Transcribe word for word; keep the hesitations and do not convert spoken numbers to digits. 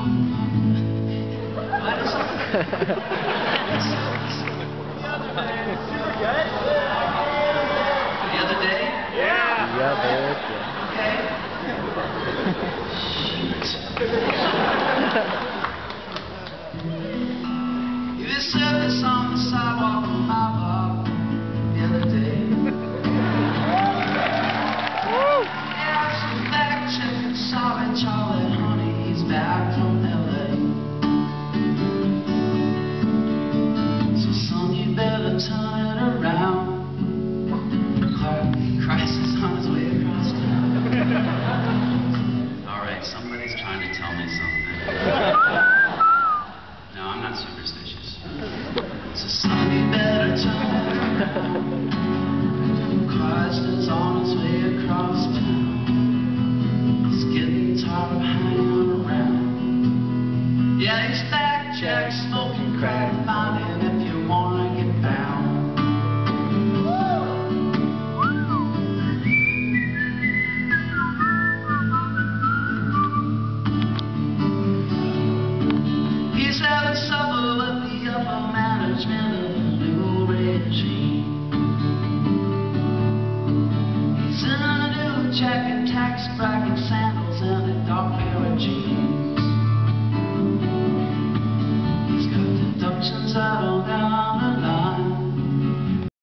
The other day? Yeah. Yeah, dude. Okay. You just said this on the sidewalk of my bar the other day. Yeah, some back chicken, sorry, Charlie, honey, he's back from L A. So son, you better turn it around. Crisis on his way across town. Alright, somebody's trying to tell me something. No, I'm not superstitious. So son, you better turn it around. Christ is on his way across town. He's getting tired of hanging around. Yeah, he's back, Jack, smoking crack, find him if you wanna get bound. He's having supper with the upper management of the new regime. He's in a new jacket, tax bracket, sandals, and a dark pair of jeans.